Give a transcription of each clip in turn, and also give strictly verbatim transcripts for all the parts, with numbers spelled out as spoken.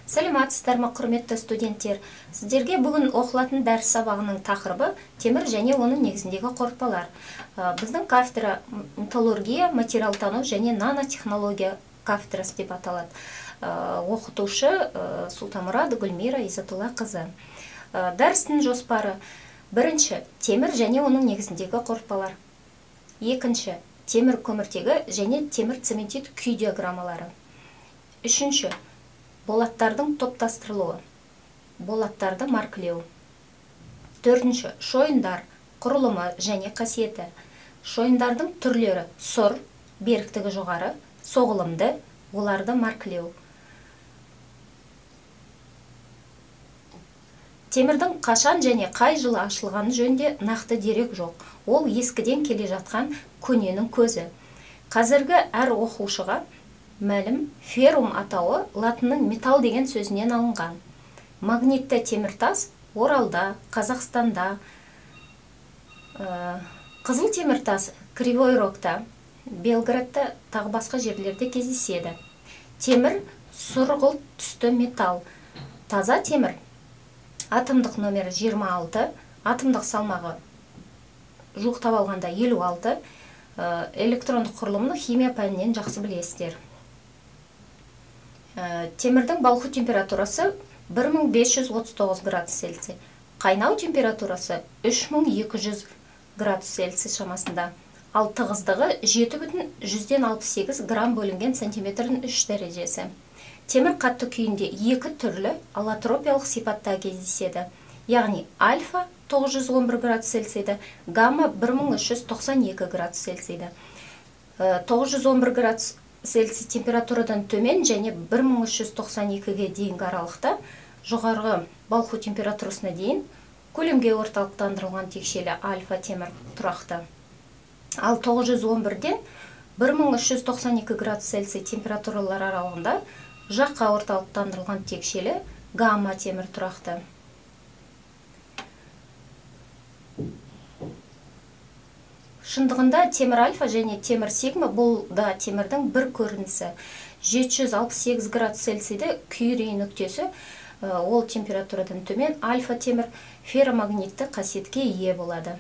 Сәлеметсіздер ме, құрметті студенттер. Сіздерге бүгін оқылатын дәріс сабағының тақырыбы темір және оның негізіндегі қорытпалар. Біздің кафедра металлургия, материалтану және нанотехнология кафедрасы деп аталады. Оқытушы Султамұрад Гүлмира Изатуллақызы. Дәрістің жоспары: бірінші, темір және оның негізіндегі қорытпалар. Екінші, темір көміртегі және темір цементит күй диаграммалары. Үшінші, болаттардың топтастырылуы, болаттарды маркілеу. Төртінші, шойындар, құрылымы және қасиеті. Шойындардың түрлері: сұр, беріктігі жоғары, соғылымды, оларды маркілеу. Темірдің қашан және қай жылы ашылғаны жөнінде нақты дерек жоқ. Ол ескіден келе жатқан көненің көзі. Қазіргі әр оқушыға мәлім, феррум атауы латынның металл деген сөзінен алынған. Магнитті теміртас Оралда, Қазақстанда, қызыл теміртас Кривой Рогта, Белградта, тағы басқа жерлерде кездеседі. Темір сұрғылт түсті металл. Таза темір атомдық номері жиырма алты, атомдық салмағы жуықтап алғанда елу алты, электрондық құрылымны химия пәнінен жақсы білесіздер. Темірдің балқу температурасы бір мың бес жүз отыз тоғыз градус Цельсий, қайнау температурасы үш мың екі жүз градус Цельсий шамасында, ал тығыздығы жеті бүтін жүзден алпыс сегіз грамм бөлінген сантиметрдің үш дәрежесі. Темір қатты күйінде екі түрлі аллотропиялық сипатта кездеседі, яғни альфа тоғыз жүз он бір градус Цельсийді, гамма бір мың үш жүз тоқсан екі градус Цельсийді. тоғыз жүз он бір градус Цельсий температурадан төмен және бір мың үш жүз тоқсан екіге дейінгі аралықта жоғарғы балқу температурасына дейін көлемге орталықтандырылған текшелі альфа темір тұрақты. Ал тоғыз жүз он бірден бір мың үш жүз тоқсан екі градус Цельсий температуралар аралығында жаққа орталықтандырылған текшелі гамма темір тұрақты. Шындығында темір альфа және темір сигма бұл да темірдің бір көрінісі. жеті жүз алпыс сегіз градус Цельсийді күйрей нүктесі, ол температурадан төмен альфа темір ферромагнитті қасиетке ие болады.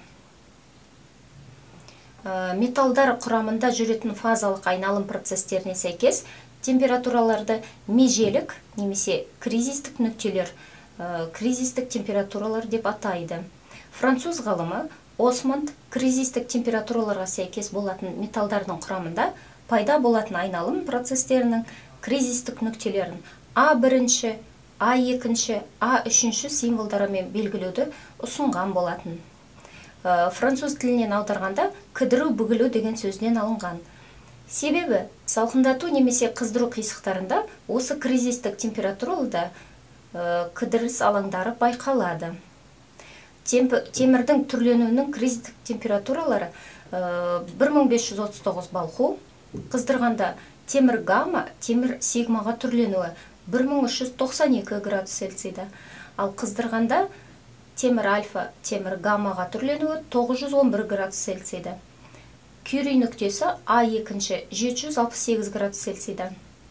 Металдар құрамында жүретін фазалық айналым процестеріне сәйкес температураларды межелік немесе кризистік нүктелер, кризистік температуралар деп атайды. Француз ғалымы Осмонд кризистік температураларға сәйкес болатын металдардың құрамында пайда болатын айналым процестерінің кризистік нүктелерін А бірінші, А екінші, А үшінші символдарымен белгілеуді ұсынған болатын. Француз тілінен аударғанда кідіру бүгілу деген сөзінен алынған. Себебі салқындату немесе қыздыру қисықтарында осы кризистік температураларда кідіріс алаңдары байқалады. Темірдің түрленуінің кризистік температуралары бір мың бес жүз отыз тоғыз балқу, қыздырғанда темір гамма, темір сигмаға түрленуі бір мың үш жүз тоқсан екі градус Цельсийда, ал қыздырғанда темір альфа, темір гаммаға түрленуі тоғыз жүз он бір градус Цельсийда. Күйрей нүктесі А екінші жеті жүз алпыс сегіз градус Цельсийда.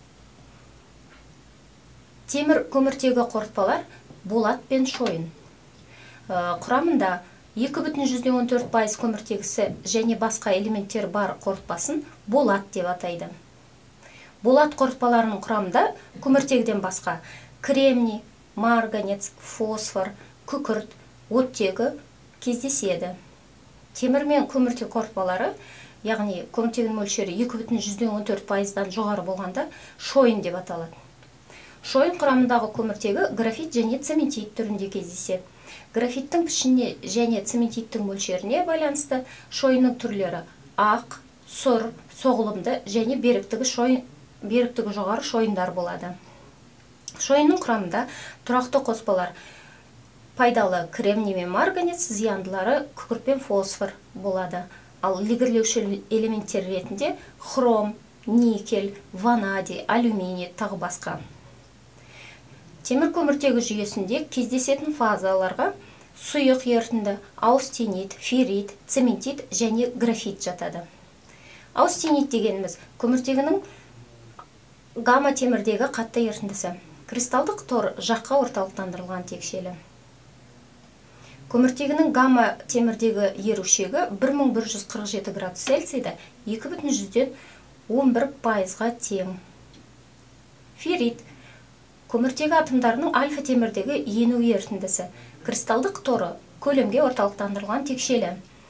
Темір көміртегі қорытпалар болат пен шойын. Құрамында екі бүтін жүзден он төрт пайыз көміртегісі және басқа элементтер бар қорытпасын болат деп атайды. Болат қорытпаларының құрамында көміртегіден басқа кремний, марганец, фосфор, күкірт, оттегі кездеседі. Темір мен көміртек қорытпалары, яғни көміртегінің мөлшері екі бүтін жүзден он төрт пайыздан жоғары болғанда шойын деп аталады. Шойын құрамындағы көміртегі графит және цементит түрінде кездеседі. Графиттің пішініне және цементиттің мөлшеріне байланысты шойынның түрлері ақ, сұр, соғылымды және беріктігі жоғары шойындар болады. Шойынның құрамында тұрақты қоспалар пайдалы кремний мен марганец, зияндылары күкірт пен фосфор болады. Ал легірлеуші элементтер ретінде хром, никель, ванадий, алюминий тағы басқа. Темір көміртегі жүйесінде кездесетін фазаларға сұйық ерітінді, аустенит, феррит, цементит және графит жатады. Аустенит дегеніміз көміртегінің гамма темірдегі қатты ерітіндісі. Кристалдық тор жаққа орталықтандырылған текшелі. Көміртегінің гамма темірдегі ерушегі бір мың бір жүз қырық жеті градус Цельсийда екі бүтін жүзден он бір пайызға тең. Феррит көміртегі атомдарының альфа темірдегі ену ерітіндісі. Кристалдық торы көлемге орталықтандырылған текшелі.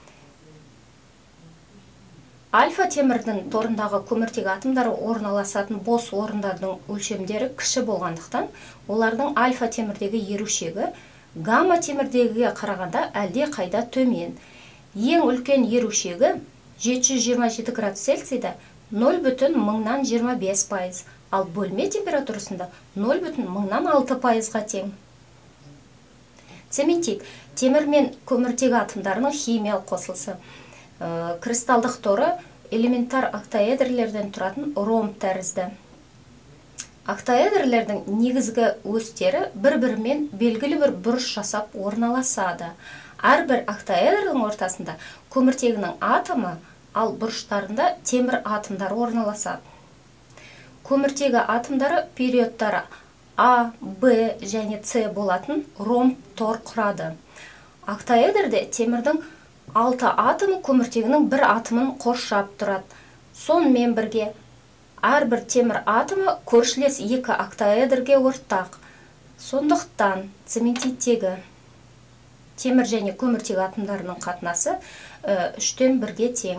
Альфа темірдің торындағы көміртегі атомдары орналасатын бос орындардың өлшемдері кіші болғандықтан, олардың альфа темірдегі ерушегі гамма темірдегіге қарағанда әлде қайда төмен. Ең үлкен ерушегі жеті жүз жиырма жеті градус Цельсийда нөл бүтін мыңнан жиырма бес пайыз, ал бөлме температурасында нөл бүтін мыңнан алты пайызға тең. Цементит темір мен көміртегі атомдарының химиялық қосылысы. Кристалдық торы элементар октаэдрлерден тұратын ромб тәрізді. Октаэдрлердің негізгі осьтері бір-бірімен белгілі бір бұрыш жасап орналасады. Әрбір октаэдрдің ортасында көміртегінің атомы, ал бұрыштарында темір атомдары орналасады. Көміртегі атомдары периодтары А, Б және С болатын ромб тор құрады. Октаэдрде темірдің алты атомы көміртегінің бір атомын қоршап тұрады. Сонымен бірге әрбір темір атомы көршілес екі октаэдрге ортақ. Сондықтан цементиттегі темір және көміртегі атомдарының қатынасы үштен бірге тең.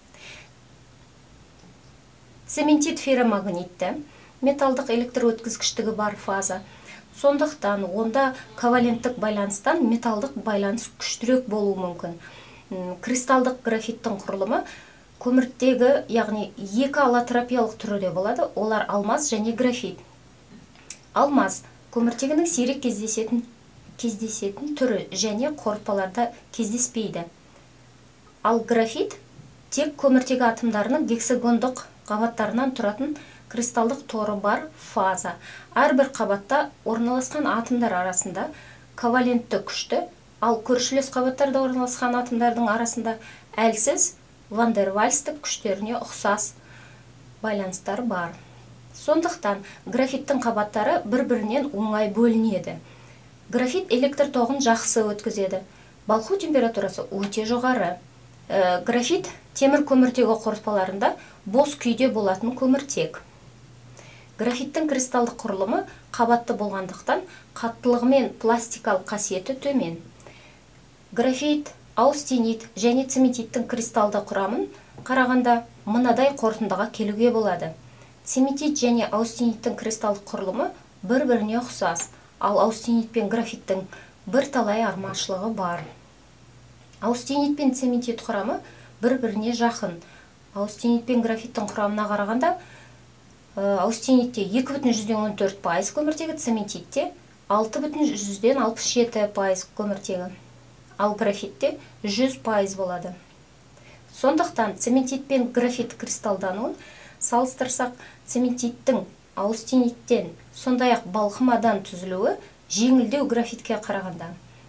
Цементит ферромагнитті, металдық электр өткізгіштігі бар фаза. Сондықтан онда коваленттік байланыстан металдық байланыс күштірек болуы мүмкін. Кристалдық графиттің құрылымы көміртегі, яғни екі аллотропиялық түріде болады, олар алмаз және графит. Алмаз көміртегінің сирек кездесетін кездесетін түрі және қорытпаларда кездеспейді. Ал графит тек көміртегі атомдарының гексагондық қабаттарынан тұратын кристалдық торы бар фаза. Әрбір қабатта орналасқан атомдар арасында ковалентті күшті, ал көршілес қабаттарда орналасқан атомдардың арасында әлсіз ван дер вальстік күштеріне ұқсас байланыстар бар. Сондықтан графиттің қабаттары бір-бірінен оңай бөлінеді. Графит электр тоғын жақсы өткізеді. Балқу температурасы өте жоғары. Графит темір көміртегі қорытпаларында бос күйде болатын көміртек. Графиттің кристалдық құрылымы қабатты болғандықтан қаттылығы мен пластикалық қасиеті төмен. Графит, аустенит және цементиттің кристалды құрамын қарағанда мынадай қорытындыға келуге болады. Цементит және аустениттің кристалдық құрылымы бір-біріне ұқсас, ал аустенит пен графиттің бір талай армашылығы бар. Аустенит пен цементит құрамы бір-біріне жақын. Аустенит пен графиттің құрамына қарағанда аустенитте екі бүтін жүзден он төрт пайыз көміртегі, цементитте алты бүтін жүзден алпыс жеті пайыз көміртегі, ал графитте жүз пайыз болады. Сондықтан цементит пен графит кристалдануын салыстырсақ, цементиттің аустениттен, сондай-ақ балқымадан түзілуі жеңілдеу графитке қарағанда.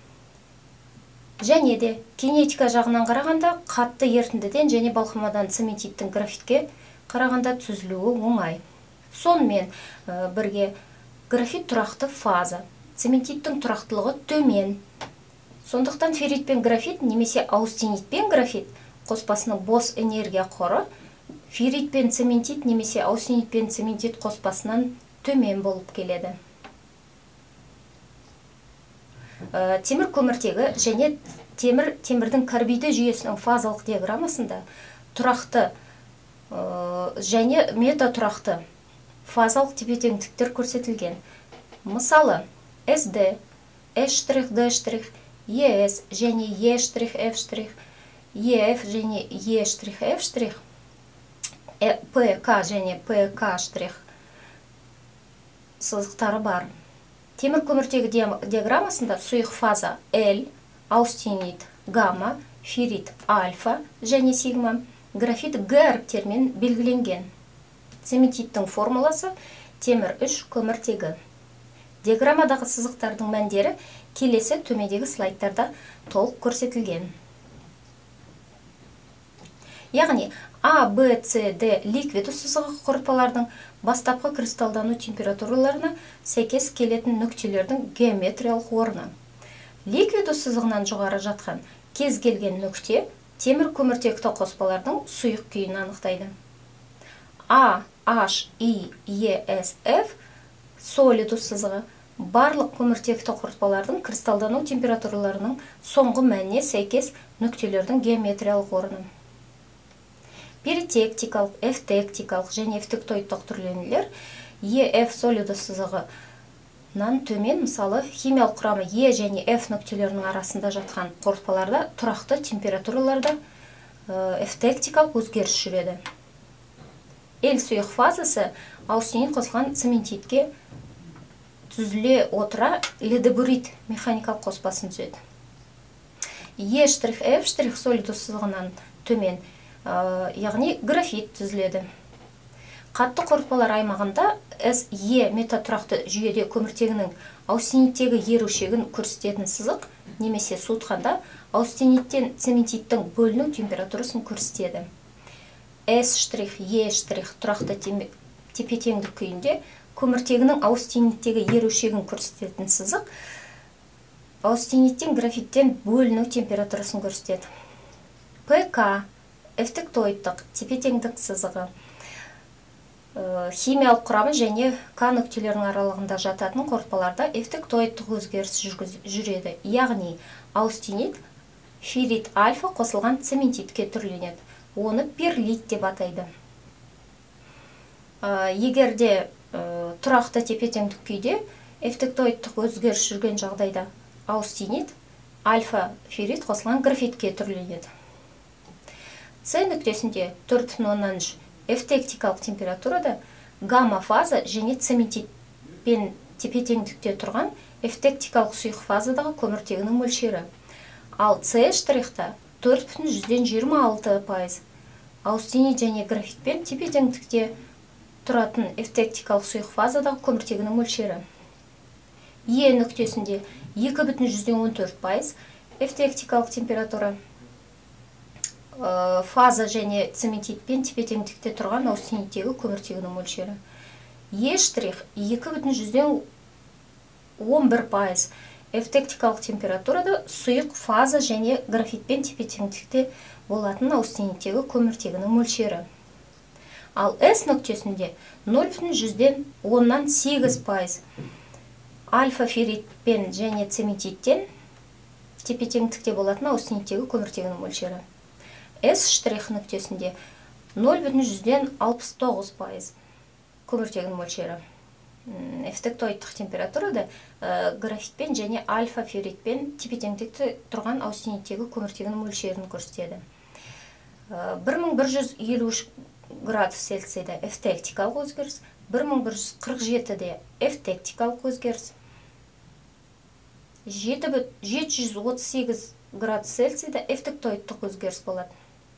Және де кинетика жағынан қарағанда қатты ерітіндіден және балқымадан цементиттің графитке қарағанда түзілуі оңай. Сонымен бірге графит тұрақты фаза, цементиттің тұрақтылығы төмен. Сондықтан феррит пен графит немесе аустенит пен графит қоспасының бос энергия қоры феррит пен цементит немесе аустенит пен цементит қоспасынан төмен болып келеді. Темір көміртегі және темір темірдің карбиді жүйесінің фазалық диаграммасында тұрақты және метатұрақты фазалық тепе-теңдіктер көрсетілген. Мысалы, эс дэ, эс штрих дэ штрих, е эс және е штрих эф штрих, е эф және е штрих эф штрих, пэ ка және пэ ка штрих сызықтары бар. Темір көміртегі диаграммасында сұйық фаза L, аустенит, гамма, феррит, альфа және сигма, графит Г әріптермен белгіленген. Цементиттің формуласы темір үш көміртегі. Диаграммадағы сызықтардың мәндері келесі төмендегі слайдтарда толық көрсетілген. Яғни А, Б, С, Д ликвид сызығы қорытпалардың бастапқы кристалдану температураларына сәйкес келетін нүктелердің геометриялық орны. Ликвид сызығынан жоғары жатқан кез келген нүкте темір көміртекті қоспалардың сұйық күйін анықтайды. А, H, I, E, S, F солидус сызығы барлық көміртекті қорытпалардың кристалдану температураларының соңғы мәніне сәйкес нүктелердің геометриялық орны. Перитектикалық, эвтектикалық және эвтектоидтық түрленулер E, F солидус сызығынан төмен, мысалы, химиялық құрамы E және F нүктелерінің арасында жатқан қорытпаларда тұрақты температураларда эвтектикалық өзгеріс жүреді. Л сұйық фазасы аустенит қосылған цементитке түзіле отыра ледобурит механикалық қоспасын түзеді. Е штрих F штрих солидус сызығынан төмен, яғни графит түзіледі. Қатты қорытпалар аймағында С Е метатұрақты жүйеде көміртегінің аустениттегі ерушегін көрсететін сызық, немесе суытқанда аустениттен цементиттің бөліну температурасын көрсетеді. С штрих Е штрих тұрақты тепе-теңдік күйінде көміртегінің аустениттегі ерушегін көрсететін сызық аустениттен графиттен бөліну температурасын көрсетеді. П К эвтектоидтық тепе-теңдік сызығы химиялық құрамы және К нүктелерінің аралығында жататын қорытпаларда эвтектоидтық өзгеріс жүреді. Яғни аустенит феррит альфа қосылған цементитке түрленеді. Оны перлит деп атайды. Егерде тұрақты тепе-теңдік күйде эвтектоидтық өзгеріс жүрген жағдайда аустенит альфа феррит қосылған графитке түрленеді. С нүктесінде төрт бүтін оннан үш эвтектикалық температурада гамма фаза және цементитпен тепе-теңдікте тұрған эвтектикалық сұйық фазадағы көміртегінің мөлшері. Ал С штрихта төрт бүтін жүзден жиырма алты пайыз аустенит және графитпен тепе-теңдікте тұратын эвтектикалық сұйық фазадағы көміртегінің мөлшері. Е нүктесінде екі бүтін жүзден он төрт пайыз эвтектикалық температура фаза және цементитпен тепе-теңдікте тұрған аустениттегі көміртегінің мөлшері. Е штрих екі бүтін жүзден он бір пайыз эвтектикалық температурада сұйық фаза және графитпен тепе-теңдікте болатын аустениттегі көміртегінің мөлшері. Ал С нүктесінде нөл бүтін жүзден оннан сегіз пайыз альфа ферритпен және цементиттен тепе-теңдікте болатын аустениттегі көміртегінің мөлшері. С штрих нүктесінде нөл бүтін жүзден алпыс тоғыз пайыз көміртегінің мөлшері. Эвтектоидтық температурада графитпен және альфа ферритпен тепе-теңдікте тұрған аустениттегі көміртегінің мөлшерін көрсетеді. бір мың бір жүз елу үш градус Цельсияда эвтектикалық өзгеріс, бір мың бір жүз қырық жетіде эвтектикалық өзгеріс, жеті жүз отыз сегіз градус Цельсияда эвтектоидтық өзгеріс болады.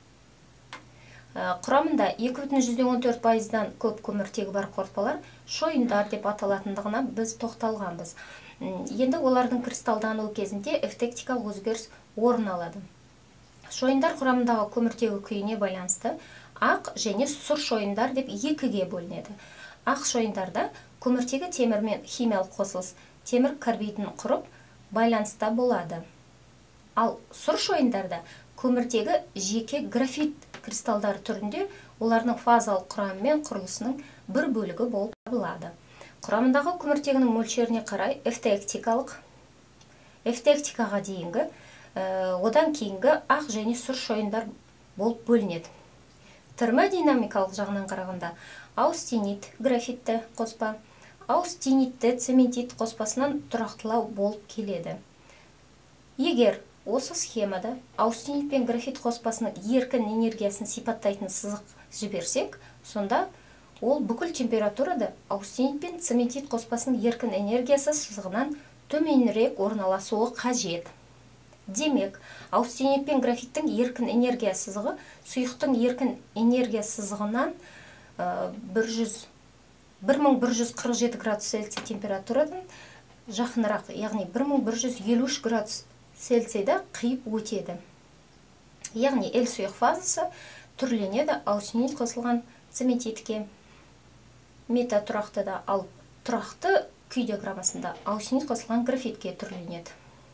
Құрамында екі бүтін жүзден он төрт пайыздан көп көміртегі бар қорытпалар шойындар деп аталатындығына біз тоқталғанбыз. Енді олардың кристалдану кезінде эвтектикалық өзгеріс орын алады. Шойындар құрамындағы көміртегі күйіне байланысты ақ және сұр шойындар деп екіге бөлінеді. Ақ шойындарда көміртегі темірмен химиялық қосылыс темір карбидін құрып байланыста болады. Ал сұр шойындарда көміртегі жеке графит кристалдар түрінде олардың фазалық құрамы мен құрылысының бір бөлігі болып табылады. Құрамындағы көміртегінің мөлшеріне қарай эвтектикалық, эвтектикаға дейінгі, одан кейінгі ақ және сұр шойындар болып бөлінеді. Термодинамикалық жағынан қарағанда аустенит графитті қоспа, аустенитті цементит қоспасынан тұрақтылау болып келеді. Егер осы схемада аустенит пен графит қоспасының еркін энергиясын сипаттайтын сызық жіберсек, сонда ол бүкіл температурада аустенит пен цементит қоспасының еркін энергиясы сызығынан төменірек орналасуы қажет. Демек, аустенит пен графиттің еркін энергия сызығы сұйықтың еркін энергия сызығынан бір мың бір жүз қырық жеті градус Цельсия температурадан жақынырақ, яғни бір мың бір жүз елу үш градус Цельсияда қиып өтеді. Яғни Л сұйық фазасы түрленеді аустенит қосылған цементитке. Метатұрақтыда, ал тұрақты күй диаграммасында аустенит қосылған графитке түрленеді.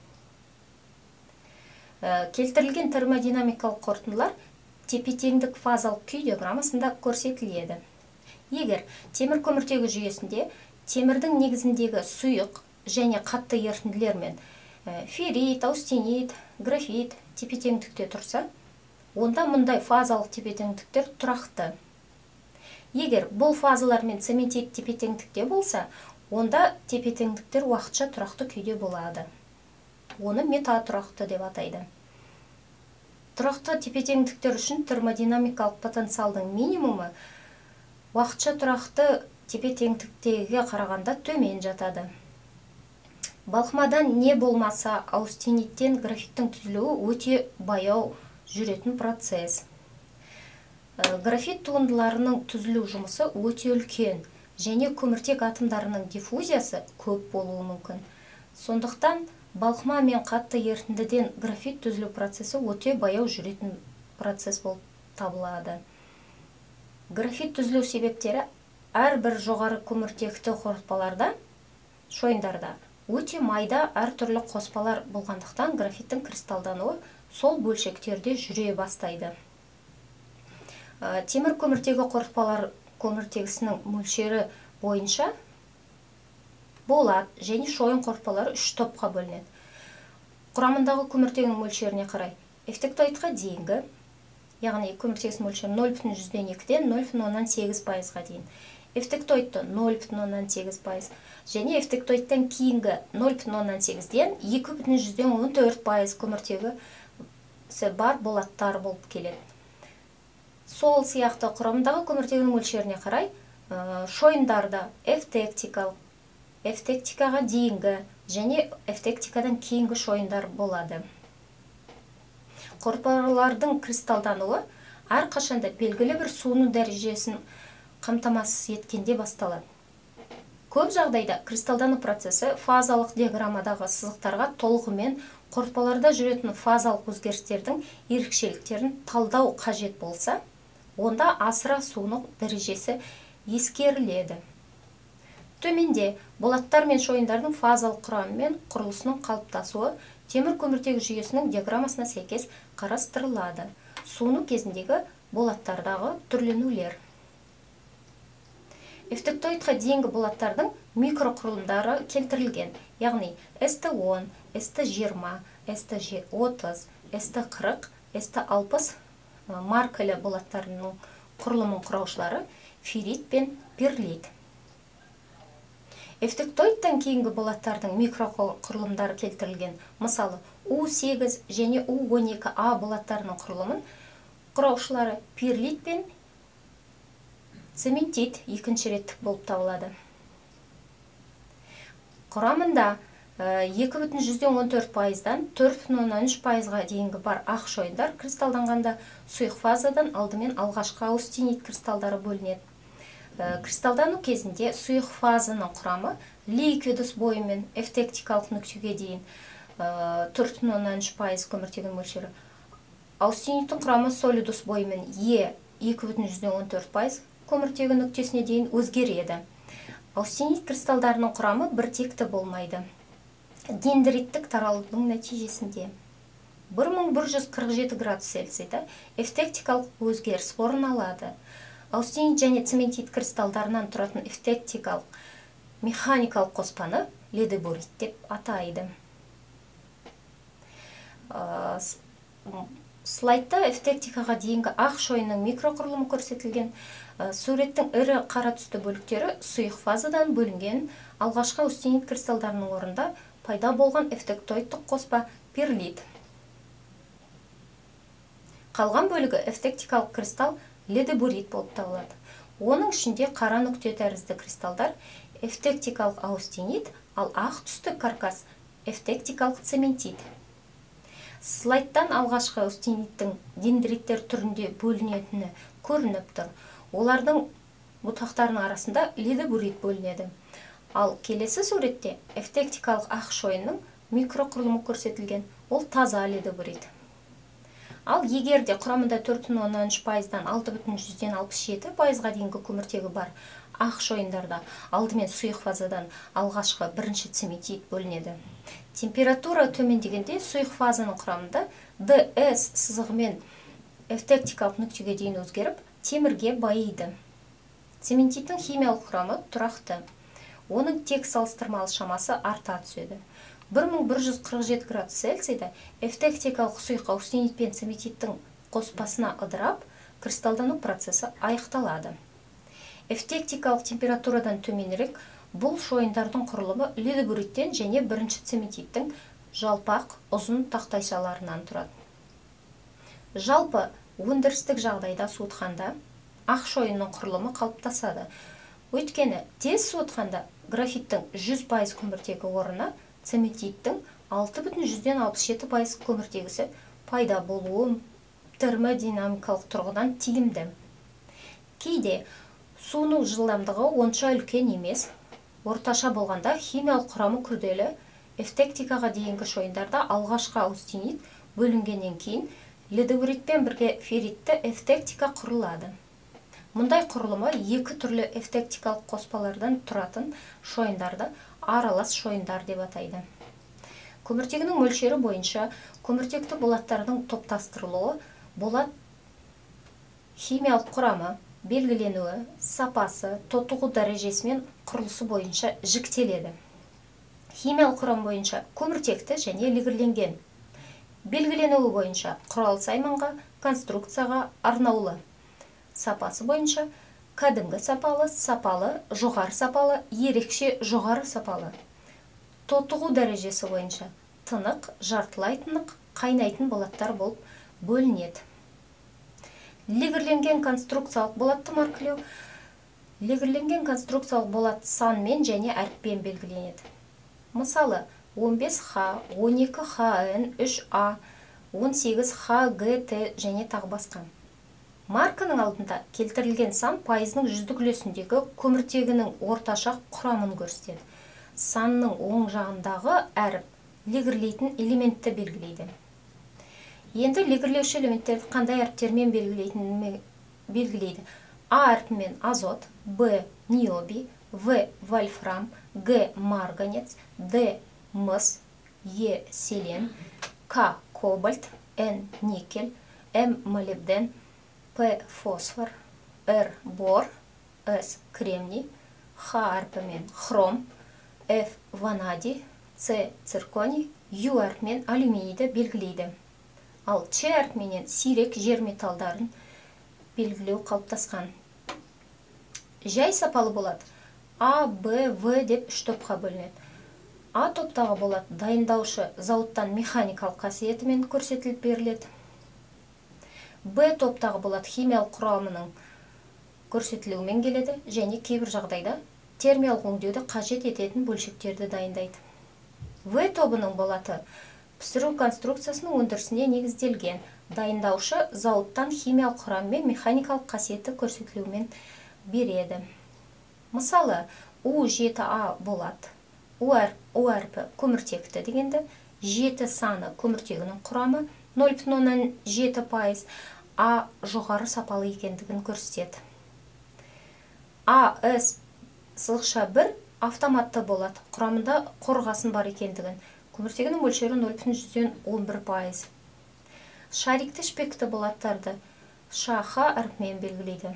Келтірілген термодинамикалық қорытындылар тепе-теңдік фазалық күй диаграммасында көрсетіледі. Егер темір көміртегі жүйесінде темірдің негізіндегі сұйық және қатты ерітінділер мен феррит, аустенит, графит тепе-теңдікте тұрса, онда мұндай фазалық тепе-теңдіктер тұрақты. Егер бұл фазалар мен цементит тепе-теңдікте болса, онда тепе-теңдіктер уақытша тұрақты күйде болады. Оны метатұрақты деп атайды. Тұрақты тепе-теңдіктер үшін термодинамикалық потенциалдың минимумы уақытша тұрақты тепе-теңдіктегі қарағанда төмен жатады. Балқымадан не болмаса аустениттен графиттің түзілуі өте баяу жүретін процесс. Графит туындыларының түзілу жұмысы өте үлкен және көміртек атомдарының диффузиясы көп болуы мүмкін. Сондықтан балқыма мен қатты ерітіндіден графит түзілу процесі өте баяу жүретін процесс болып табылады. Графит түзілу себептері әрбір жоғары көміртекті қорытпаларда, шойындарда өте майда әртүрлі қоспалар болғандықтан графиттің кристалдануы сол бөлшектерде жүре бастайды. Темір көміртегі қорытпалар көміртегісінің мөлшері бойынша болат және шойын қорытпалары үш топқа бөлінеді. Құрамындағы көміртегінің мөлшеріне қарай эффектоидқа дейінгі, яғни көміртегісінің мөлшері нөл бүтін жүзден екіден нөл бүтін оннан сегіз пайызға дейін. Эффектоидты нөл бүтін оннан сегіз пайыз және эффектоидтан кейінгі нөл бүтін оннан сегізден екі бүтін жүзден он төрт пайыз көміртегі бар болаттар болып келеді. Сол сияқты құрамындағы көміртегінің мөлшеріне қарай шойындарда эвтектикалық, эвтектикаға дейінгі және эвтектикадан кейінгі шойындар болады. Қорытпалардың кристалдануы әрқашанда белгілі бір суыну дәрежесін қамтамасыз еткенде басталады. Көп жағдайда кристалдану процесі фазалық диаграммадағы сызықтарға толығымен қорытпаларда жүретін фазалық өзгерістердің ерекшеліктерін талдау қажет болса, онда асыра суыну дәрежесі ескеріледі. Төменде болаттар мен шойындардың фазалық құрамы мен құрылысының қалыптасуы темір көміртегі жүйесінің диаграммасына сәйкес қарастырылады. Суыну кезіндегі болаттардағы түрленулер. Эффектоидқа дейінгі болаттардың микроқұрылымдары келтірілген, яғни эс тэ он, эс тэ жиырма, эс тэ отыз, эс тэ қырық, эс тэ алпыс маркалы болаттарының құрылымын құраушылары феррит пен перлит. Эффектоидтан кейінгі болаттардың микроқұрылымдары келтірілген, мысалы у сегіз және у он екі а болаттарының құрылымын құраушылары перлит пен цементит екінші реттік болып табылады. Құрамында екі бүтін жүзден он төрт пайыздан төрт бүтін оннан үш пайызға дейінгі бар ақ шойындар кристалданғанда сұйық фазадан алдымен алғашқы аустенит кристалдары бөлінеді. Кристалдану кезінде сұйық фазаның құрамы ликвидус бойымен эвтектикалық нүктеге дейін төрт бүтін оннан үш пайыз көміртегінің мөлшері. Аустениттің құрамы солидус бойымен Е екі бүтін жүзден он төрт пайыз көміртегі нүктесіне дейін өзгереді. Аустенит кристалдарының құрамы біртекті болмайды. Дендриттік таралудың нәтижесінде бір мың бір жүз қырық жеті градус Цельсийда эвтектикалық өзгеріс орын алады. Аустенит және цементит кристалдарынан тұратын эвтектикалық механикалық қоспаны ледебурит деп атайды. Слайдта эвтектикаға дейінгі ақ шойынның микроқұрылымы көрсетілген. Суреттің ірі қара түсті бөліктері сұйық фазадан бөлінген алғашқы аустенит кристалдарының орнында пайда болған эвтектоидтық қоспа перлит. Қалған бөлігі эвтектикалық кристалл ледебурит болып табылады. Оның ішінде қара нүкте тәрізді кристалдар эвтектикалық аустенит, ал ақ түсті каркас эвтектикалық цементит. Слайдтан алғашқы аустениттің дендриттер түрінде бөлінетіні көрініп тұр. Олардың бұтақтарының арасында ледебурит бөлінеді. Ал келесі суретте эвтектикалық ақ шойынның микроқұрылымы көрсетілген. Ол таза ледебурит. Ал егер де құрамында төрт бүтін оннан үш пайыздан алты бүтін жүзден алпыс жеті пайызға дейінгі көміртегі бар ақ шойындарда алдымен сұйық фазадан алғашқы бірінші цеметид бөлінеді. Температура төмендегенде сұйық фазаның құрамында ДС сызығымен эвтектикалық нүктеге дейін өзгеріп, темірге байиды. Цементиттің химиялық құрамы тұрақты. Оның тек салыстырмалы шамасы арта түседі. бір мың бір жүз қырық жеті градус Цельсийда эвтектикалық сұйық аустенит пен цементиттің қоспасына ыдырап, кристалдану процесі аяқталады. Эвтектикалық температурадан төменірек бұл шойындардың құрылымы ледобуриттен және бірінші цементиттің жалпақ ұзын тақтайшаларынан тұрады. Жалпы өндірістік жағдайда суытқанда ақ шойынның құрылымы қалыптасады. Өйткені тез суытқанда графиттің жүз пайыз көміртегі орнына цементиттің алты бүтін жүзден алпыс жеті пайыз көміртегісі пайда болуы термодинамикалық тұрғыдан тиімді. Кейде суыну жылдамдығы онша үлкен емес, орташа болғанда химиялық құрамы күрделі эвтектикаға дейінгі шойындарда алғашқы аустенит бөлінгеннен кейін ледобуритпен бірге ферритті эвтектика құрылады. Мұндай құрылымы екі түрлі эвтектикалық қоспалардан тұратын шойындарды аралас шойындар деп атайды. Көміртегінің мөлшері бойынша көміртекті болаттардың топтастырылуы болат химиялық құрамы, белгіленуі, сапасы, тотығу дәрежесі мен құрылысы бойынша жіктеледі. Химиялық құрам бойынша көміртекті және легірленген. Белгіленуі бойынша құрал сайманға, конструкцияға арнаулы. Сапасы бойынша кәдімгі сапалы, сапалы, жоғары сапалы, ерекше жоғары сапалы. Тотығу дәрежесі бойынша тынық, жартылай тынық, қайнайтын болаттар болып бөлінеді. Легірленген конструкциялық болатты маркілеу. Легірленген конструкциялық болат санмен және әріппен белгіленеді. Мысалы, он бес Х, он екі Х Н, үш А, он сегіз Х Г Т және тағы басқа. Марканың алдында келтірілген сан пайызының жүздік үлесіндегі көміртегінің орташа құрамын көрсетеді. Санның оң жағындағы әріп легірлейтін элементті белгілейді. Енді легірлеуші элементтерді қандай әріптермен белгілейтінін белгілейді. А әрпімен азот, Б ниобий, В вольфрам, Г марганец, Д мыс, Е селен, К кобальт, Н никель, М молибден, П фосфор, Р бор, С кремний, Х әрпімен хром, Ф ванадий, С цирконий, Ю әрпімен алюминийді белгілейді. Ал Ч әрпіменен сирек жер металдарын белгілеу қалыптасқан. Жай сапалы болат А, Б, В деп үш топқа бөлінеді. А топтағы болат дайындаушы зауыттан механикалық қасиетімен көрсетіліп беріледі. Б топтағы болат химиялық құрамының көрсетілуімен келеді және кейбір жағдайда термиялық өңдеуді қажет ететін бөлшектерді дайындайды. В тобының болаты пісіру конструкциясының өндірісіне негізделген. Дайындаушы зауыттан химиялық құрамы мен механикалық қасиеті көрсетілуімен береді. Мысалы, У жеті А болат, У әрпі көміртекті дегенді, жеті саны көміртегінің құрамы нөл бүтін оннан жеті пайыз, А жоғары сапалы екендігін көрсетеді. А С сызықша бір автоматты болат, құрамында қорғасын бар екендігін, көміртегінің мөлшері нөл бүтін жүзден он бір пайыз. Шарикті шпекті болаттарды Ш Х әрпімен белгілейді.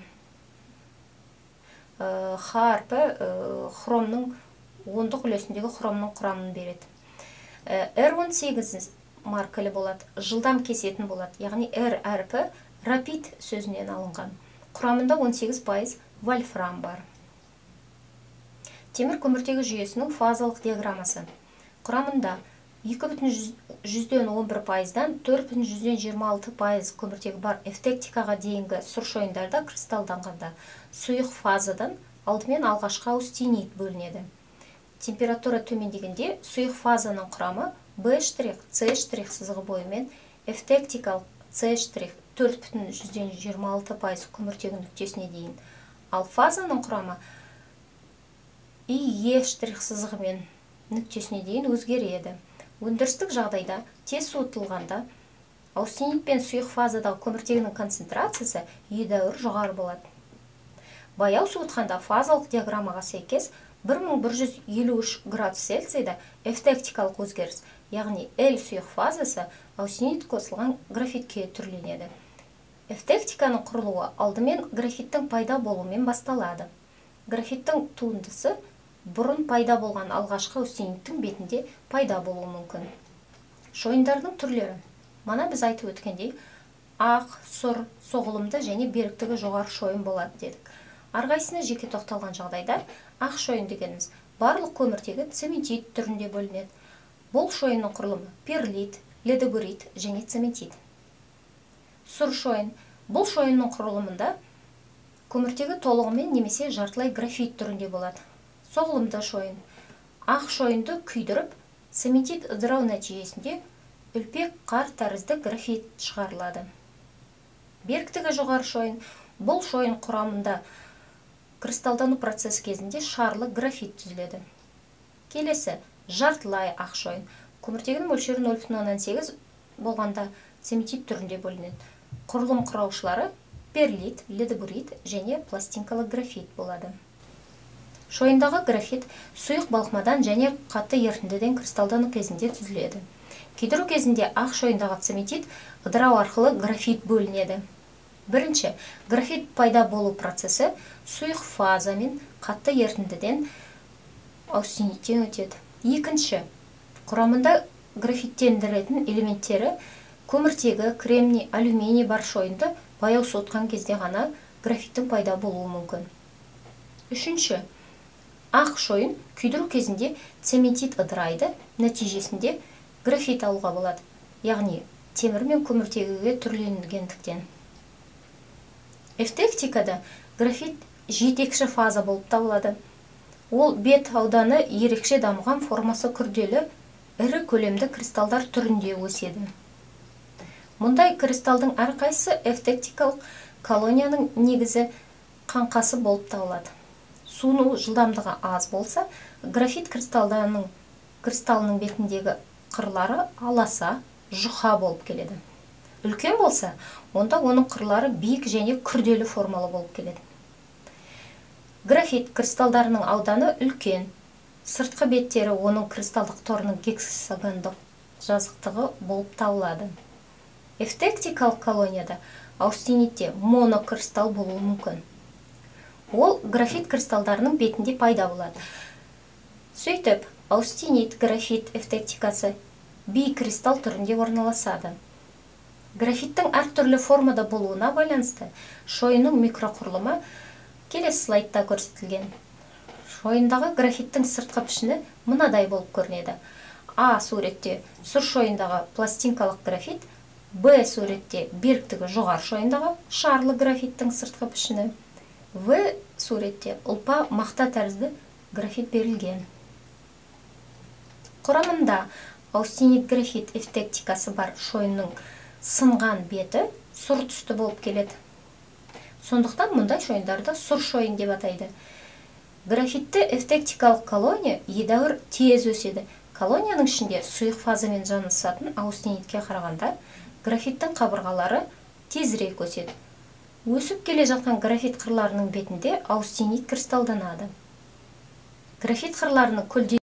Х әрпі хромның ондық үлесіндегі хромның құрамын береді. Р он сегіз маркалы болат, жылдам кесетін болат, яғни Р әрпі рапид сөзінен алынған. Құрамында он сегіз пайыз вольфрам бар. Темір көміртегі жүйесінің фазалық диаграммасы. Құрамында екі бүтін жүзден он бір пайыздан төрт бүтін жүзден жиырма алты пайыз көміртегі бар эвтектикаға дейінгі сұр шойындарда кристалданғанда сұйық фазадан алдымен алғашқы аустенит бөлінеді. Температура төмендегенде сұйық фазаның құрамы Б штрих, С штрих сызығы бойымен эвтектикалық С штрих төрт бүтін жүзден жиырма алты пайыз көміртегі нүктесіне дейін. Ал фазаның құрамы И Е штрих сызығымен нүктесіне дейін өзгереді. Өндірістік жағдайда тез суытылғанда аустенит пен сұйық фазадағы көміртегінің концентрациясы едәуір жоғары болады. Баяу суытқанда фазалық диаграммаға сәйкес бір мың бір жүз елу үш градус Цельсийда эвтектикалық өзгеріс, яғни L сұйық фазасы аустенит қосылған графитке түрленеді. Эвтектиканың құрылуы алдымен графиттің пайда болуымен басталады. Графиттің туындысы бұрын пайда болған алғашқы аустениттің бетінде пайда болуы мүмкін. Шойындардың түрлері. Мана біз айтып өткендей, ақ, сұр, соғылымды және беріктігі жоғары шойын болады дедік. Арғайсына жеке тоқталған жағдайда ақ шойын дегеніміз барлық көміртегі цементит түрінде бөлінеді. Бұл шойынның құрылымы перлит, ледобурит және цементит. Сұр шойын. Бұл шойынның құрылымында көміртегі толығымен немесе жартылай графит түрінде болады. Соғылымды шойын. Ақ шойынды күйдіріп, цементит ыдырау нәтижесінде үлпек қар тәрізді графит шығарылады. Беріктігі жоғары шойын. Бұл шойын құрамында кристалдану процесі кезінде шарлы графит түзіледі. Келесі, жартылай ақ шойын. Көміртегінің мөлшері нөл бүтін оннан сегіз болғанда цементит түрінде бөлінеді. Құрылым құраушылары перлит, ледобурит және пластинкалы графит болады. Шойындағы графит сұйық балқымадан және қатты ерітіндіден кристалдану кезінде түзіледі. Күйдіру кезінде ақ шойындағы цементит ыдырау арқылы графит бөлінеді. Бірінші, графит пайда болу процесі сұйық фаза мен қатты ерітіндіден аустениттен өтеді. Екінші, құрамында графиттендіретін элементтері көміртегі, кремний, алюминий бар шойынды баяу суытқан кезде ғана графиттің пайда болуы мүмкін. Үшінші, ақ шойын күйдіру кезінде цементит ыдырайды, нәтижесінде графит алуға болады, яғни темір мен көміртегіге түрленгендіктен. Эвтектикада графит жетекші фаза болып табылады. Ол бет ауданы ерекше дамыған, формасы күрделі, ірі көлемді кристалдар түрінде өседі. Мұндай кристалдың әрқайсысы эвтектикалық колонияның негізі қаңқасы болып табылады. Суыну жылдамдығы аз болса, графит кристалдарының кристалының бетіндегі қырлары аласа, жұқа болып келеді. Үлкен болса, онда оның қырлары биік және күрделі формалы болып келеді. Графит кристалдарының ауданы үлкен. Сыртқы беттері оның кристалдық торының гексагондық жазықтығы болып табылады. Эвтектикалық колонияда аустенитте монокристалл болуы мүмкін. Ол графит кристалдарының бетінде пайда болады. Сөйтіп, аустенит графит эвтектикасы бикристалл түрінде орналасады. Графиттің әртүрлі формада болуына байланысты шойынның микроқұрылымы келесі слайдта көрсетілген. Шойындағы графиттің сыртқы пішіні мынадай болып көрінеді. А суретте сұр шойындағы пластинкалық графит, Б суретте беріктігі жоғары шойындағы шарлы графиттің сыртқы пішіні, В суретте ұлпа мақта тәрізді графит берілген. Құрамында аустенит графит эвтектикасы бар шойынның сынған беті сұр түсті болып келеді. Сондықтан мұндай шойындарды сұр шойын деп атайды. Графитті эвтектикалық колония едәуір тез өседі. Колонияның ішінде сұйық фазамен жанасатын аустенитке қарағанда графиттің қабырғалары тезірек өседі. Өсіп келе жатқан графит қырларының бетінде аустенит кристалданады. Графит қырларының көлденең